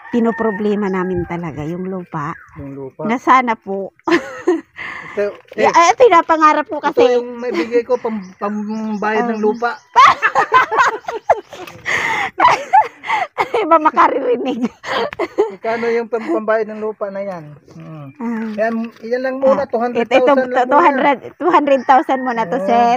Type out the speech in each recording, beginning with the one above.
pinoproblema namin talaga yung lupa. Yung lupa. Na sana po. Ito, Pinapangarap po ito kasi. yung may bigay ko pambayad ng lupa. Iba makaririnig. Magkano yung pambayad ng lupa na yan? Yan lang muna, 200,000 ito, lang muna. 200,000 muna to, sir.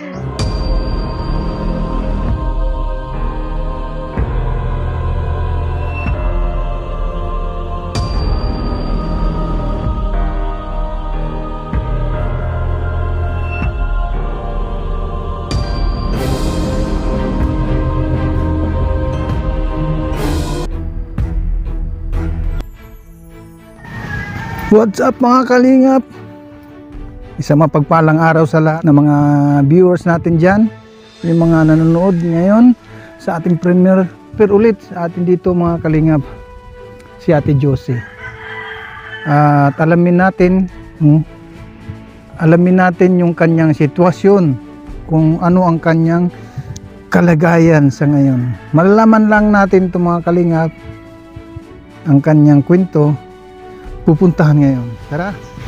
What's up mga kalingap? Isang mapagpalang araw sa lahat ng mga viewers natin dyan, yung mga nanonood ngayon sa ating premiere ulit sa atin dito mga kalingap, si Ate Josie. At alamin natin yung kanyang sitwasyon, kung ano ang kanyang kalagayan sa ngayon. Malalaman lang natin ito mga kalingap, ang kanyang kwento. Pupuntahan ngayon. Tara.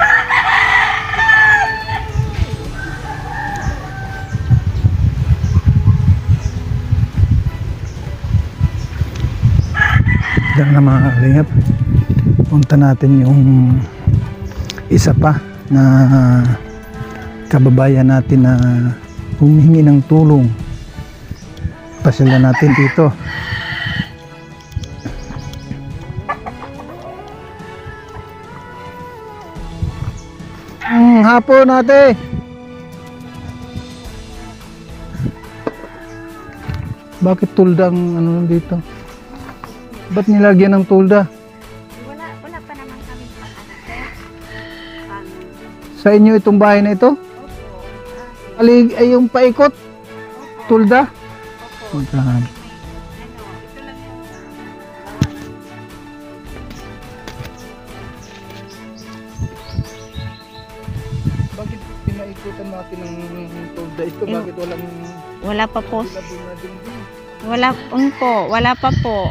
Diyan na mga kalingap. Punta natin yung isa pa na kababayan natin na humihingi ng tulong. Pasyalan natin dito. Hapon ate. Bakit tulda ang ano dito? Ba't nilagyan ng tulda? Wala pa naman kami Sa inyo itong bahay na ito? Alig ay yung paikot? Tulda? Tuldahan. Bakit pinaikutan natin ng tulda ito? Bakit wala pa po. Wala pa po.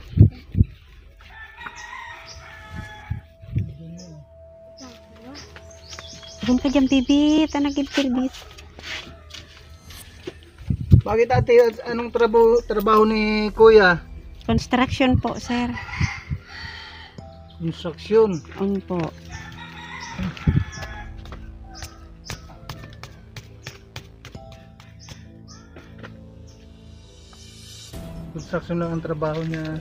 Doon ka dyan, baby. Tanagin service. Bakit ate, anong trabaho ni kuya? Construction po, sir. Construction. Po. Construction lang ang trabaho niya.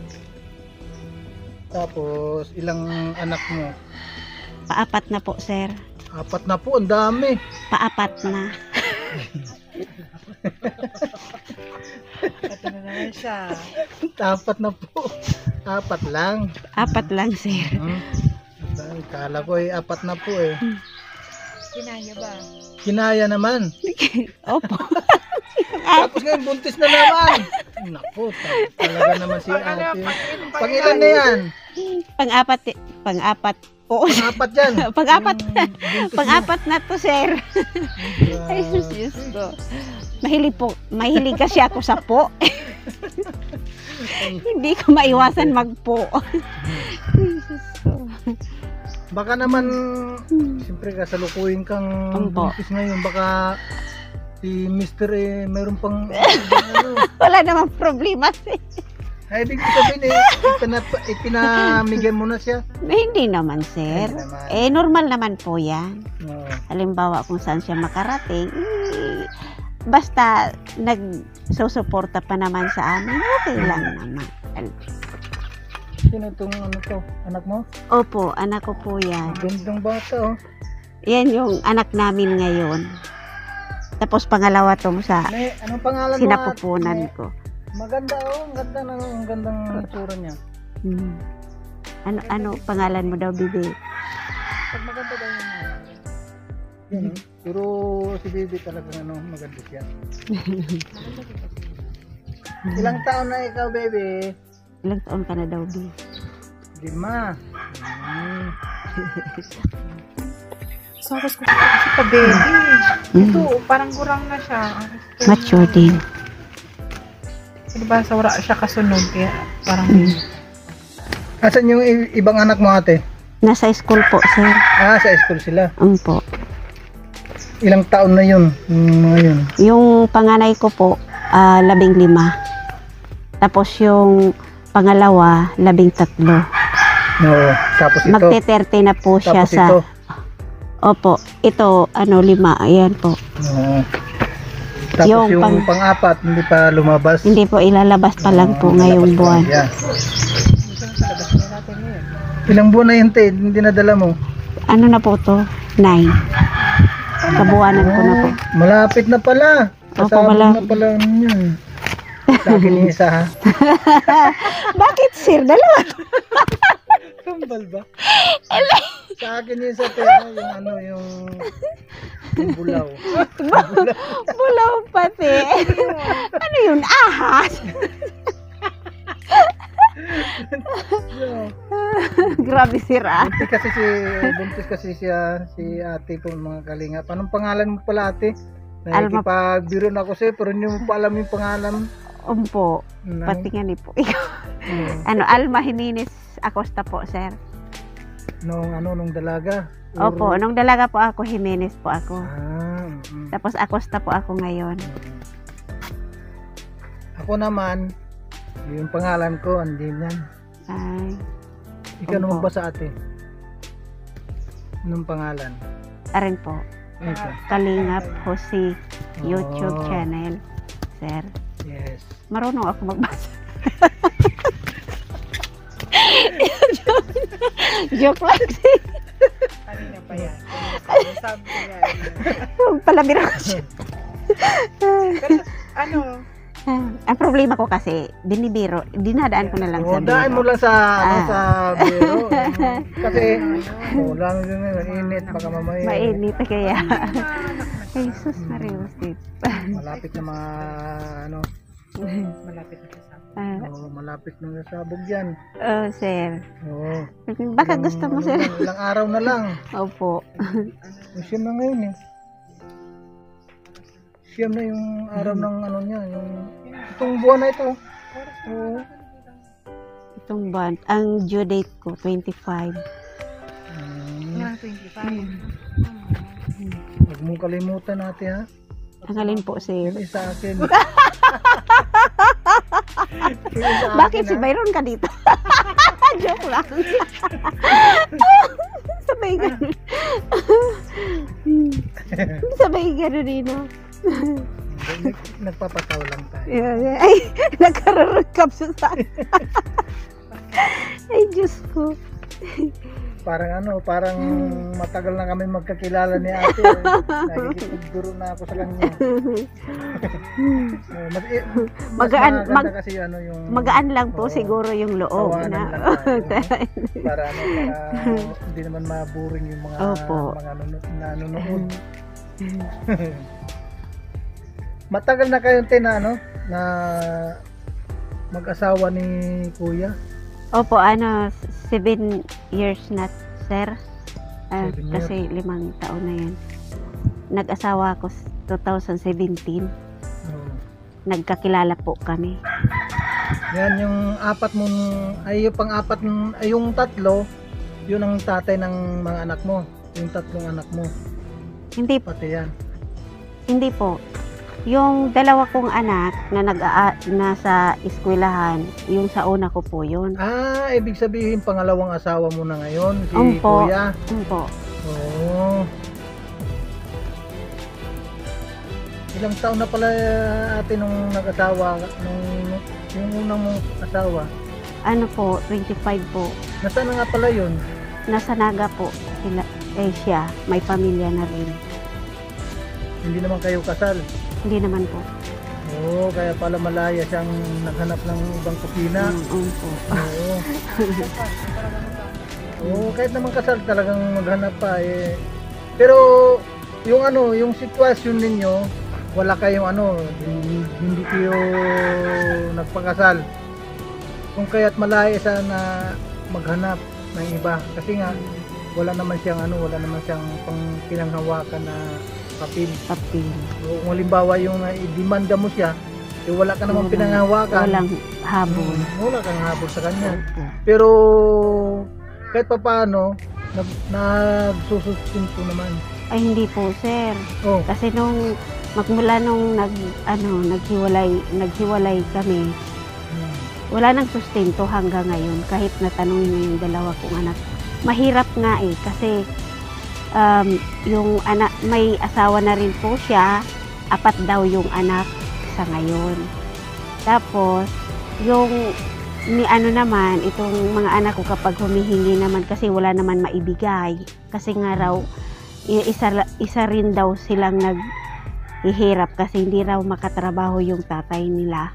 Tapos, ilang anak mo? Paapat na po, sir. Apat na po, ang dami. Paapat na. Ito na naman siya. Apat na po. Apat lang. Apat lang, sir. Kala ko ay apat na po eh. Kinaya ba? Kinaya naman. Opo. Tapos ngayon buntis na naman. Naku, talaga naman si ate. Pang-ilan na yan? Pang-apat po. Pang-apat yan. Pang-apat na to, sir. Ay, Diyos ko. Mahilig kasi ako sa po. Hindi ko maiwasan magpo. Baka naman, siyempre kasalukuyin kang buntis ngayon. Baka si Mr. mayroon pang wala namang problema, sir. Ay, ibig sabihin ipinamigyan mo na siya? Hindi naman, sir. Normal naman po yan. Halimbawa kung saan siya makarating, basta nagsusuporta pa naman sa amin, okay lang naman. Sino itong anak mo? Opo, anak ko po yan. Gandang bata, oh. Yan yung anak namin ngayon. Tapos pangalawa tong sa Anong pangalan mo? sinapupunan ko. Maganda, oh. Ang gandang itsura niya. Ano pangalan mo daw, bibi? Pag maganda daw yun. Pero si baby talaga maganda siya. Ilang taon na ikaw, baby? Ilang taon ka na daw, bibi? 5. Soros ko kasi pa baby. Ito, parang gurang na siya. Mature din. Diba, sa wala siya kasunod. Kaya parang Asan yung ibang anak mo, ate? Nasa school po, sir. Sa school sila. Po. Ilang taon na yun? Mga yun. Yung panganay ko po, 15. Tapos yung pangalawa, 13. Oo. Tapos ito. Magte-30 na po siya Tapos sa... ito. Opo, ito, 5. Ayan po. Oo. Tapos Yung yung pang-apat, hindi pa lumabas. Hindi po, ilalabas pa lang po ngayong buwan. Yeah. Ilang buwan na yun, te? Hindi nadala mo? Ano na po to? 9. Kabuwanan ko na po. Malapit na pala. Opo, Kasabog malapit. na pala yun. Sa akin yung isa, ha? Bakit, sir? Dalawa. Kambal ba? Sa akin yung isa, te, yung ano, yung bulaw. Bulaw pati. Ano yun? Ahas? Grabe, sir, ah. Buntis kasi siya, si ate po, mga kalingap. Anong pangalan mo pala, ate? Alma. Nakikipag-biro na ako sa'yo, pero hindi mo pa alam yung pangalan. Po. Pati nga ni po. Ano, Alma Jimenez Acosta po, sir. Nung dalaga. Opo, nung dalaga po ako, Jimenez po ako. Mm. Tapos Acosta po ako ngayon. Ako naman, yung pangalan ko, andin yan. Ay, Ikaw naman Opo. ba sa ate? Anong pangalan? arin po. Ito. Kalingap Jose YouTube Oh. channel, sir. Yes. Marunong ako magbasa. Joke lang, sir. Kanina pa yan. Sabi ko yan. Palabiro ko siya. Pero, ano, Ang problema ko kasi, binibiro, dinadaan ko na lang sa Daan mo biro. lang sa, sa biro. Kasi, lang yun ngayon, init, baka mamaya. Mainit kaya. Jesus Marius, Malapit na mga, malapit na sa malapit na sabog yan. Oh, sir. Oo. Baka gusto mo, sir. Ilang araw na lang. Opo. Siyam na ngayon eh. Siyam na yung araw ng ano niya, yung itong buwan na ito. Oo. Itong buwan, ang due date ko, 25. Mga 25. Huwag mong kalimutan natin, ha. Ang alin po, sir. Yung isa akin. Bakit si Byron ka dito? Joke lang. Sabay ganun. Sabay ganun din, no? Nagpapataw lang tayo. Ay, nagkararagkap sa saan. Ay, Diyos ko. Parang matagal na kami magkakilala ni ate. Nakikipagduro na ako sa kanya. Mas maganda kasi yung magaan lang po siguro yung loob tawanan na. lang tayo. para hindi naman maburing yung mga Opo. mga nanonood. Matagal na kayong na mag-asawa ni Kuya. Opo, 7 years na, sir. 7 years. Kasi 5 taon na yan. Nag-asawa ako 2017. Oo. Nagkakilala po kami. Yan yung yung pang-apat ay yung tatlo, yun ang tatay ng mga anak mo. Yung tatlong anak mo, Hindi pati yan. Hindi po. Yung dalawa kong anak na nasa eskwelahan, yung sa una ko po yun. Ibig sabihin pangalawang asawa mo na ngayon, si Opo. Kuya. Po. Oo. Ilang taon na pala ate nung nag-asawa, yung unang mong asawa? Ano po, 25 po. Nasaan na nga pala yun? Nasa Naga po. Siya, may pamilya na rin. Hindi naman kayo kasal? Hindi naman po. Oo, kaya pala malaya siyang naghanap ng ibang kusina. Po. Oo. Oo, kahit naman kasal talagang maghanap pa eh. Pero yung sitwasyon ninyo, wala kayong hindi kayo nagpakasal. Kung kaya't malaya sana maghanap ng iba kasi nga wala naman siyang pang pinanghawakan na papel. Papil. O kung halimbawa yung i-demanda mo siya, Eh, wala ka namang pinanghawakan. Walang habol. Wala kang habol sa kanya. Opo. Pero kahit pa paano, nagsusustinto naman. Ay hindi po sir. Oh. Kasi nung magmula nung naghiwalay kami, wala nang sustento hanggang ngayon kahit natanungin niyo yung dalawa kong anak. Mahirap nga eh kasi yung anak may asawa na rin po siya, 4 daw yung anak sa ngayon. Tapos yung naman itong mga anak ko kapag humihingi naman kasi wala naman maibigay kasi nga raw isa rin daw silang naghihirap kasi hindi raw makatrabaho yung tatay nila.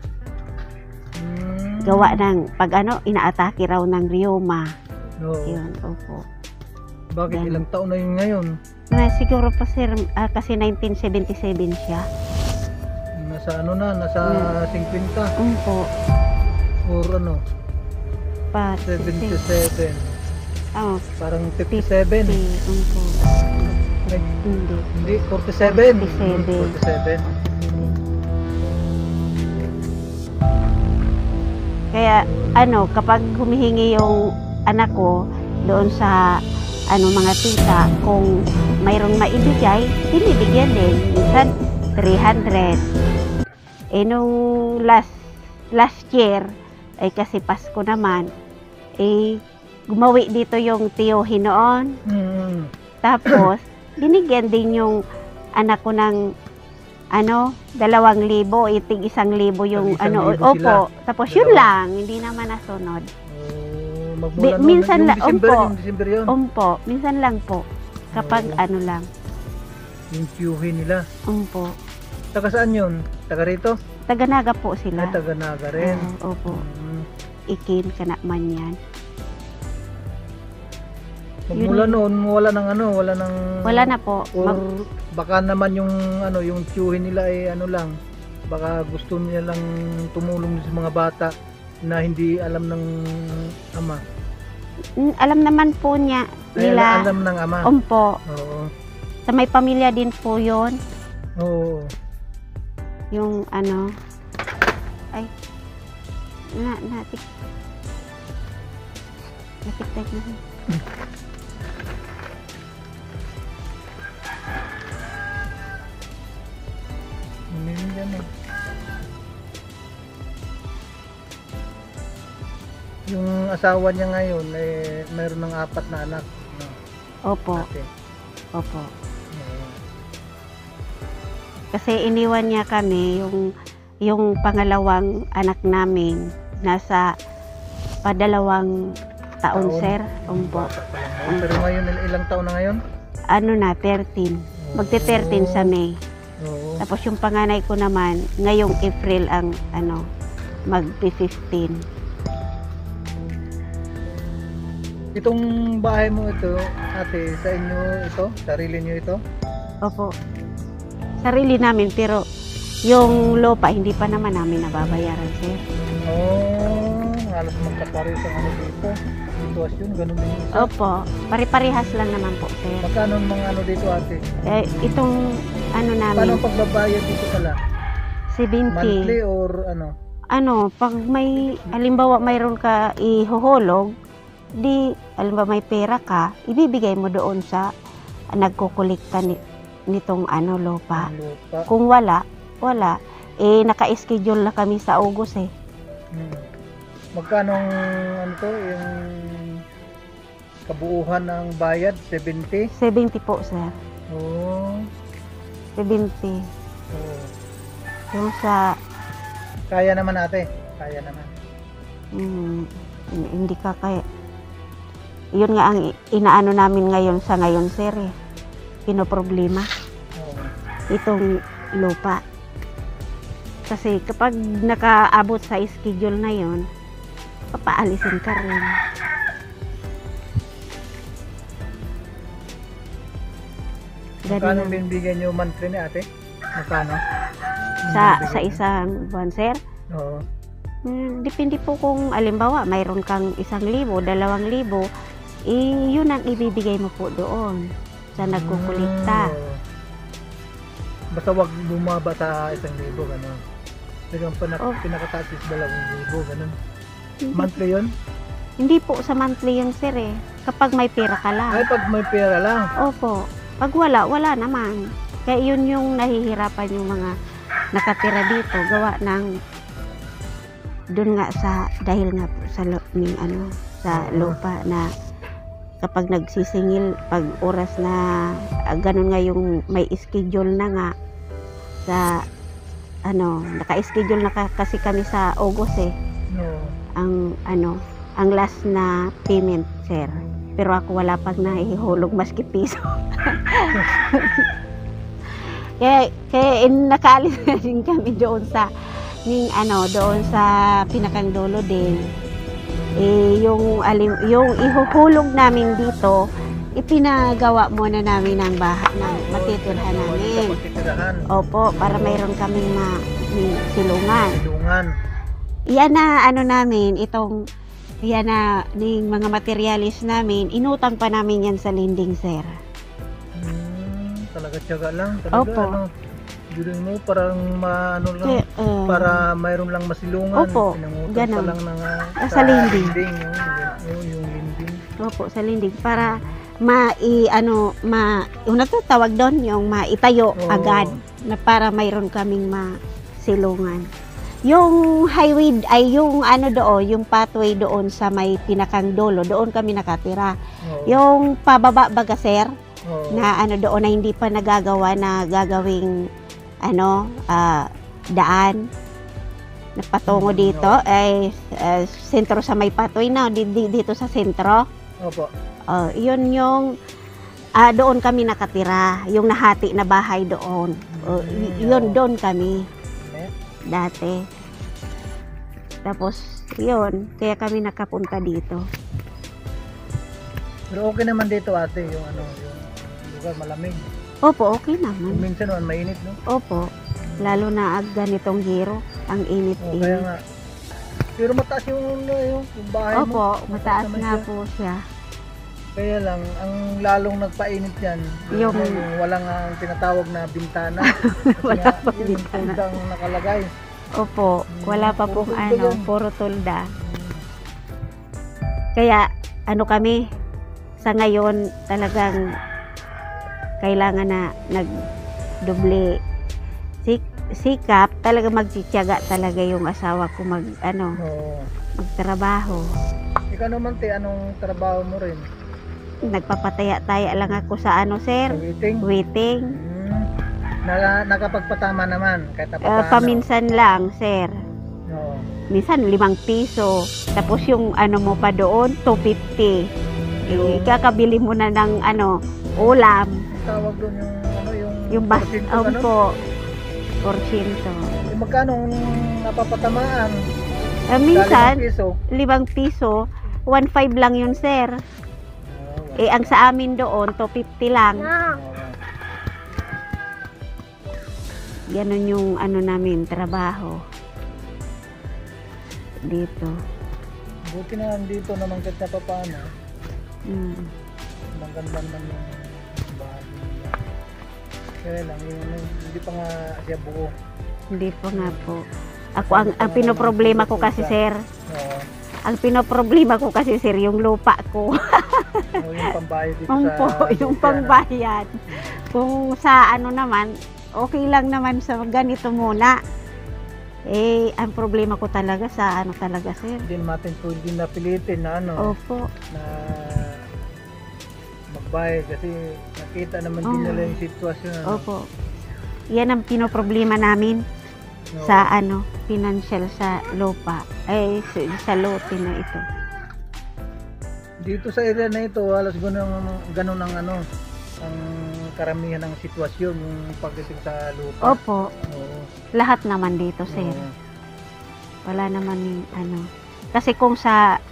Gawa ng pag inaatake raw ng rheuma. Oo. Yun, opo. Bakit Yan. ilang taon na yun ngayon? Siguro pa sir, kasi 1977 siya. Nasa nasa 50 Opo. or Pa 77. Oh, Parang 57. opo. Hindi. Hindi, 47. 47. 47. Kaya kapag humihingi yung anak ko doon sa mga tita, kung mayroong maibigay, binibigyan din. Minsan 300. Eh nung last year, ay kasi Pasko naman, gumawi dito yung tiyohin noon. Tapos, binigyan din yung anak ko ng 2,000, itig 1,000 yung Tag-1,000 sila. opo. Tapos yun lang, hindi naman nasunod. Magmula minsan yung lang, December yun. Opo, minsan lang po. Kapag lang. Yung tiyuhin nila. Opo. Taga saan yun? Taga rito? Taganaga po sila. Ay, taga Naga rin. Opo. Mm. Ikin ka na man yan. Magmula noon, wala Wala na po. or baka naman yung yung tiyuhin nila ay lang, baka gusto nila lang tumulong sa mga bata na hindi alam ng ama. Alam naman po niya Ay, nila. alam ng ama. Opo. Oo. Sa may pamilya din po yon. Oo. Yung ay natik na. Meron dyan eh. Yung asawa niya ngayon mayroon ng 4 na anak. No? Opo. Ate. Opo. Oo. Kasi iniwan niya kami yung pangalawang anak namin nasa 2 taon, sir. Opo. Bata pa lang ngayon. Pero ngayon, ilang taon na ngayon? 13. Magte-13 sa May. Oo. Tapos yung panganay ko naman, ngayong April ang mag-15. Itong bahay mo ito, ate, sa inyo ito? Sarili niyo ito? Opo. Sarili namin, pero yung lupa, hindi pa naman namin nababayaran, sir. Halos magkapares ang dito. Sitwasyon, ganun din yung isa. Opo. Pare-parehas lang naman po, sir. Magkano ang mga dito, ate? Itong Paano namin, ang pagbabayad dito pala? 70. Monthly or Pag may, halimbawa mayroon ka ihuhulog, halimbawa may pera ka, ibibigay mo doon sa nagkukulikta nitong lupa. ang lupa? Kung wala. Naka-schedule na kami sa August eh. Magkano yung kabuuhan ng bayad? 70? 70 po, sir. Oo. 70. Oo. Yung sa, Kaya naman ate. Kaya naman. hindi ka kaya. Yun nga ang inaano namin ngayon sa ngayon, sir eh. Pinoproblema. Oo. Itong lupa. Kasi kapag nakaabot sa schedule na yon, papaalisin ka rin. Magkano binibigyan niyo monthly ni ate? Magkano? Sa isang buwan, sir? Oo. Depende po kung alimbawa mayroon kang 1,000, 2,000, yun ang ibibigay mo po doon sa nagkukulikta. Basta wag bumaba sa 1,000, gano'n. Hanggang Oh. pinakataas is 2,000, ganun. Monthly yun? Hindi po sa monthly yun, sir eh. Kapag may pera ka lang. Ay, pag may pera lang. Opo. Pag wala, wala naman. Kaya yun yung nahihirapan yung mga nakatira dito. Gawa ng dun nga dahil nga po sa lupa na kapag nagsisingil, pag oras na ganun nga yung may schedule na nga sa naka-schedule na kasi kami sa August eh. No. Ang last na payment, sir. Pero ako wala pang nahihulog maski piso. kaya nakaalis na rin kami doon sa doon sa pinakang dulo din. Yung ihuhulog namin dito, ipinagawa muna namin ng bahay ng matitirhan namin. Opo, para mayroon kaming silungan. Yan na namin yan na ning mga materialis namin, inutang pa namin yan sa lending, sir. Talaga tiyaga lang. Talaga, Opo. During mo parang para mayroon lang masilungan. Opo, Pinangutang ganun. pa lang ng, Sa lending. Yung lending. Opo, sa lending. Para tawag doon, yung maitayo Oo. agad. Na para mayroon kaming masilungan. Yung highway ay yung yung pathway doon sa may pinakang dulo, doon kami nakatira. Oo. Yung pababa baga, sir, Oo. na doon na hindi pa nagagawa na gagawing daan na patungo dito ay sentro sa may pathway na dito sa sentro. Opo. Yun yung doon kami nakatira, yung nahati na bahay doon. Yun doon kami dati. Tapos yun, kaya kami nakapunta dito. Pero okay naman dito, ate, yung lugar malamig. Opo, okay naman. Minsan naman mainit, no? Opo, lalo na ganitong hero, ang Kaya init-init. nga. Pero mataas yung bahay mo. Opo, mataas naman nga siya. po siya. Kaya lang, ang lalong nagpainit yan, Yung- walang tinatawag na bintana. Wala Kaya, pang yun, bintana. tuldang nakalagay. Opo, wala pa Puro pong tulda yun. puro tulda. Kaya kami, sa ngayon talagang kailangan na nagdoble sikap, talaga magtitiyaga talaga yung asawa ko Oo. magtrabaho. Ikaw naman, anong trabaho mo rin? Nagpapataya-taya lang ako sa Sa sir, waiting? waiting. Nakapagpatama naman, kahit napapaano. Paminsan lang, sir. Oo. Minsan 5 piso. Tapos yung mo pa doon, 250. Kakabili mo na ng ulam. Tawag doon Yung bas, porsyento, po, porsyento. Magkano ang napapatamaan? Minsan, Piso. 5 piso, 1.5 lang yun, sir. Ang sa amin doon, 250 lang. Ganon yung namin, trabaho. Dito. Buti na dito naman kahit napapaano. Maganda naman yung bahay nila. Kaya lang, hindi pa nga siya buo. Hindi po nga po. Ako, ang pinoproblema ko kasi, sir, Oo. ang pinoproblema ko kasi, sir, yung lupa ko. Yung pambayad dito Yung pangbayad. Kung sa naman, okay lang naman sa ganito muna. Ang problema ko talaga sa talaga, sir. Hindi natin pwede na pilitin na Opo. na magbayad kasi nakita naman din nila yung sitwasyon. Opo. Yan ang pinoproblema namin No. sa financial sa lupa. Sa lote na ito. Dito sa area na ito, halos ganun ang ang karamihan ng sitwasyon yung pagdating sa lupa. Opo. Oo. Lahat naman dito, sir. Oo. Wala naman yung Kasi kung sa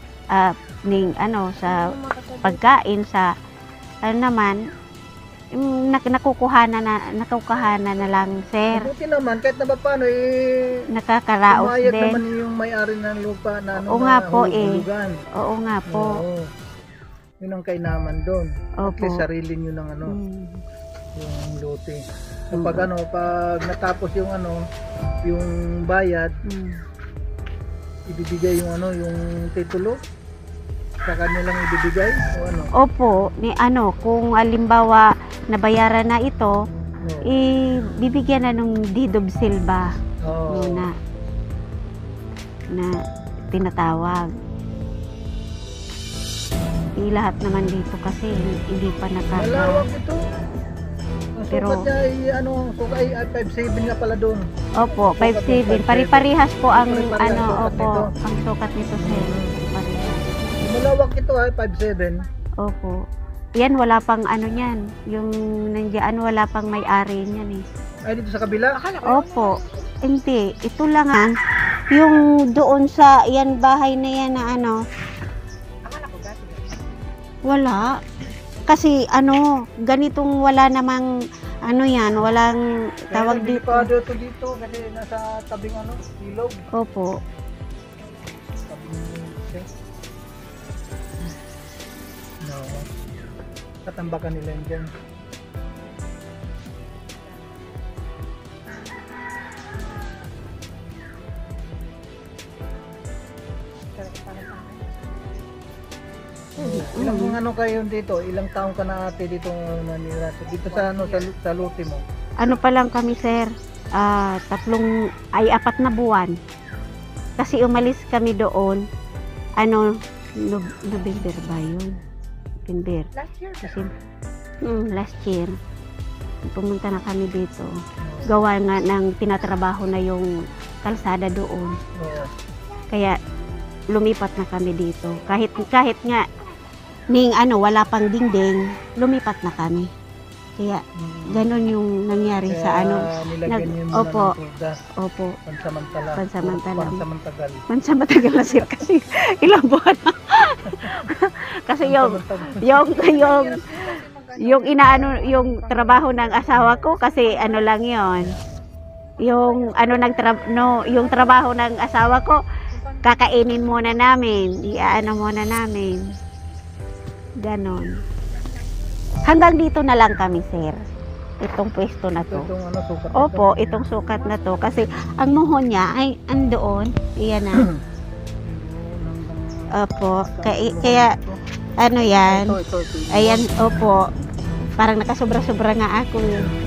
sa pagkain sa naman nakukuhanan na lang, sir. Buti naman kahit na ba paano Nakakaraos umayag din. naman yung may-ari ng lupa na Oo nga po, hulugan. Oo nga po. Oo. Yun ang kainaman doon. At Opo. least sarili nyo ng Mm. yung lote. Kapag pag natapos yung yung bayad, ibibigay yung yung titulo sa kanilang ibibigay o ano? Opo, kung alimbawa nabayaran na ito, bibigyan na nung deed of sale ba muna na tinatawag. Lahat naman dito kasi hindi pa Malawak ito. Ang Pero- sukat niya ay 5.7 nga pala doon. Opo, Sukat 5.7. 5.7. Pari-parihas po ang Pari-parihas ang sukat nito. ang sukat nito sir. Pari-parihas. Malawak ito 5.7. Opo. Yan, wala pang niyan. Yung nandiyan, wala pang may-ari niyan eh. Ay, dito sa kabila? Akala ko Opo. Hindi. Ito lang yung doon sa bahay na yan na akala ko dati. wala. Kasi ganitong wala namang walang tawag dito. Delikado ito dito kasi nasa tabing ilog. Opo. No. Katambakan nila yun dyan. Ilang kayo dito? Ilang taong ka na ate dito nanira? Dito sa sa lote mo? Ano pa lang kami sir? 4 na buwan. Kasi umalis kami doon. November ba yun? November. Last year. Kasi, last year. Pumunta na kami dito. Gawa nga ng tinatrabaho na yung kalsada doon. Oo. Kaya lumipat na kami dito. Kahit nga wala pang dingding, lumipat na kami. Kaya ganon yung nangyari sa nilagyan yun opo. ng turda. Opo. Pansamantala. Pansamantala. Pansamantagal. Matagal na sir kasi ilang buwan na. Kasi yung trabaho ng asawa ko kasi lang yon. Yung yung trabaho ng asawa ko kakainin muna namin, muna namin. Ganon. Hanggang dito na lang kami, sir. Itong pwesto na to. Itong sukat. Opo, itong sukat na to. Kasi ang muhon niya ay andoon. Iyan na. Opo. Kaya, yan. Ito. Ayan, opo. Parang nakasobra-sobra nga ako.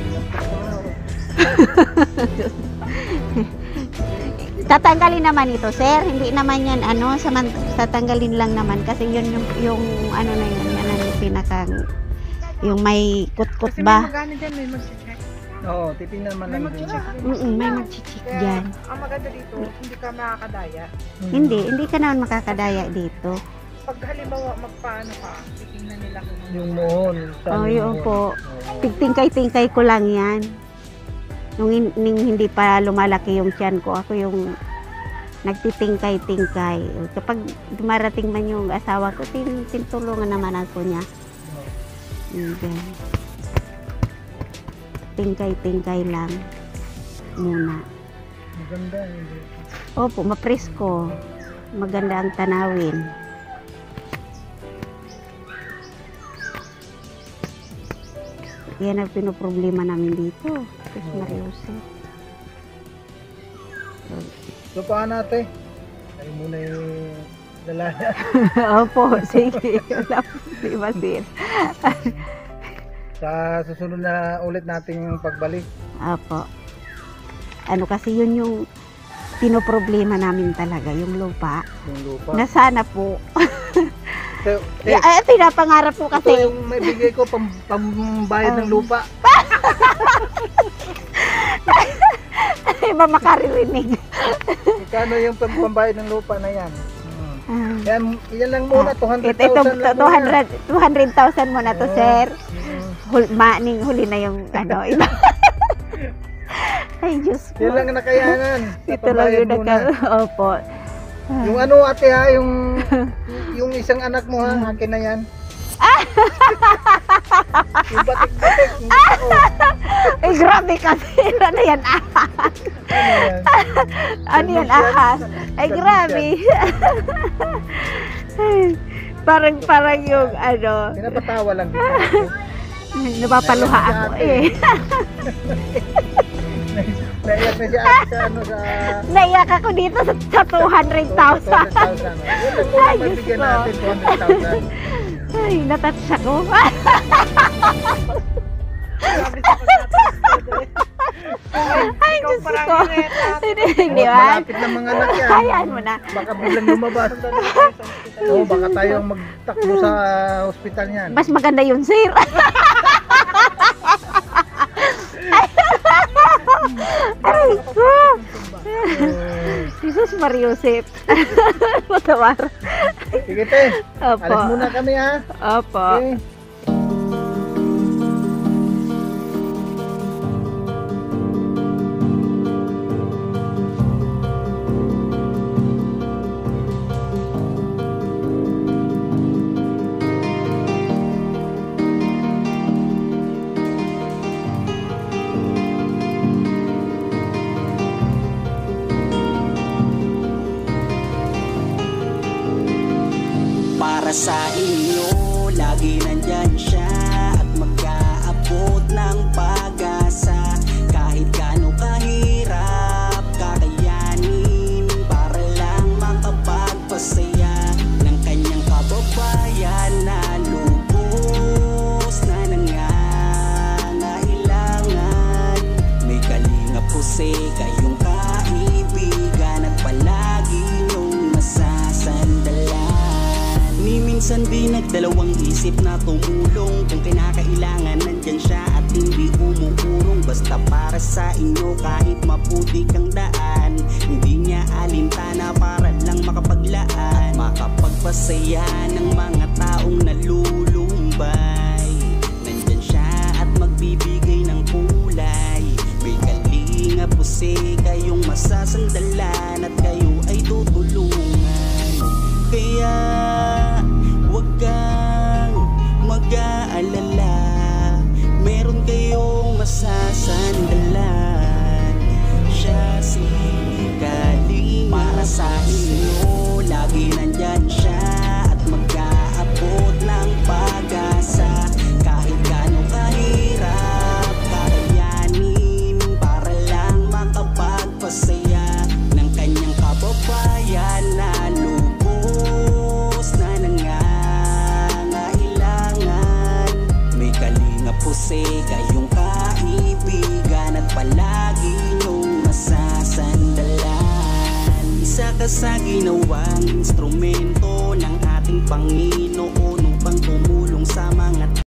Tatanggalin naman ito, sir. Hindi naman yan, tatanggalin lang naman. Kasi yun yung na yun, yan ang pinakang, yung may kutkut Kasi ba? may magana dyan, may mag-check. Oo, titingnan man May lang. mag-check. May mag-check Kaya, dyan. ang maganda dito, hindi ka makakadaya. Hindi ka naman makakadaya dito. Pag halimbawa magpaano ka, titingnan nila kung Yung mohon. Yun po. Tingkay-tingkay ko lang yan. Nung hindi pa lumalaki yung tiyan ko, ako yung nagtitingkay-tingkay. Kapag dumarating man yung asawa ko, tinutulungan naman ako niya. Okay. Tingkay-tingkay lang muna. Maganda. Opo, mapresko. Maganda ang tanawin. Yan ang pinoproblema namin dito. Tapos Mariusin. So paano ate? Ay muna yung dalaya. Opo, sige. Di ba, sir? Sa susunod na ulit natin yung pagbalik. Opo. Kasi yun yung pinoproblema namin talaga, yung lupa. Yung lupa. Na sana po. So, Pinapangarap po ito kasi. yung may bigay ko pambayad ng lupa. Iba makaririnig. Magkano yung pambayad ng lupa na yan? Yan lang muna, 200,000 lang muna. 200,000 muna to, sir. Huli na yung iba. Ay, Diyos ko. Yan lang ang nakayanan. Ito lang yung Opo. Yung ate yung isang anak mo akin na yan. Yung batik-batik, yung ako. Ay, grabe kasi. Ano yan, ahas? Ano yan, ahas? Ay, grabe. Parang yung Pinapatawa lang dito. Napapaluha ako eh. Naiyak na si ate sa ano sa Naiyak ako dito sa 200,000. 200,000. Yun lang kung Ay, Diyos mabigyan ko. natin 200,000. Ay, natouch ako. Ay, Ikaw Diyos parang ko. Reta. Hindi ba? Malapit ng mga anak yan. Hayaan mo na. Baka biglang lumabas. Oo, baka tayo ang magtakbo sa ospital niyan. Mas maganda yun, sir. Ay, ko. Jesus Mariusip. Matawar. Sige te, Opo. alis muna kami ha. Opo. Okay. Para sa inyo, lagi nandyan siya at mag-aabot ng pag-asa. Kahit gaano kahirap kakayanin, para lang makapagpasaya ng kanyang kababayan na lubos na nangangailangan. May Kalingap Jose, kayong kaibigan at palagi niyong masasandalan. Ni minsan di nagdalawang isip na tumulong. Kung kinakailangan nandyan siya at hindi umuurong. Basta para sa inyo kahit maputik ang daan, hindi niya alintana para lang makapaglaan at makapagpasaya ng mga taong nalulumbay. Nandyan siya at magbibigay ng kulay. May Kalingap Jose, kayong masasandalan at kayo ay tutulungan. Kaya huwag kang mag-aalala, meron kayong masasandalan. Siya si Kalingap. Para sa inyo, lagi nandyan siya at mag-aabot ng pag-asa. Kahit gaano kahirap kakayanin, para lang makapagpasaya ng kanyang kababayan na lubos na nangangailangan. May Kalingap Jose, kayong kaibigan at palagi niyong masasandalan. Isa ka sa ginawang instrumento ng ating Panginoon upang tumulong sa mga